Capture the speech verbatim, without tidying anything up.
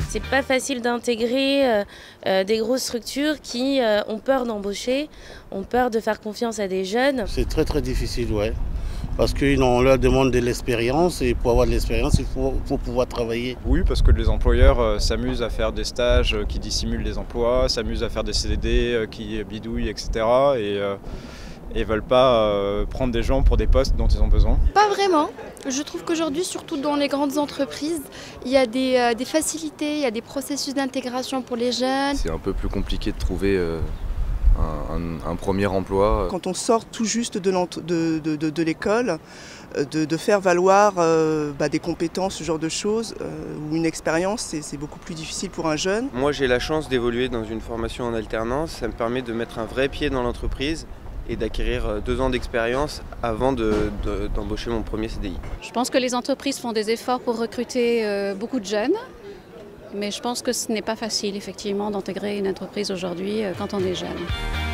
C'est pas facile d'intégrer euh, euh, des grosses structures qui euh, ont peur d'embaucher, ont peur de faire confiance à des jeunes. C'est très très difficile, ouais. Parce qu'on leur demande de l'expérience et pour avoir de l'expérience, il faut, faut pouvoir travailler. Oui, parce que les employeurs euh, s'amusent à faire des stages euh, qui dissimulent des emplois, s'amusent à faire des C D D euh, qui bidouillent, et cetera. Et euh, ne veulent pas euh, prendre des gens pour des postes dont ils ont besoin. Pas vraiment. Je trouve qu'aujourd'hui, surtout dans les grandes entreprises, il y a des, euh, des facilités, il y a des processus d'intégration pour les jeunes. C'est un peu plus compliqué de trouver euh, un, un, un premier emploi. Quand on sort tout juste de, de, de, de, de l'école, de, de faire valoir euh, bah, des compétences, ce genre de choses, euh, ou une expérience, c'est beaucoup plus difficile pour un jeune. Moi, j'ai la chance d'évoluer dans une formation en alternance. Ça me permet de mettre un vrai pied dans l'entreprise et d'acquérir deux ans d'expérience avant d'embaucher de, de, mon premier C D I. Je pense que les entreprises font des efforts pour recruter euh, beaucoup de jeunes, mais je pense que ce n'est pas facile effectivement d'intégrer une entreprise aujourd'hui euh, quand on est jeune.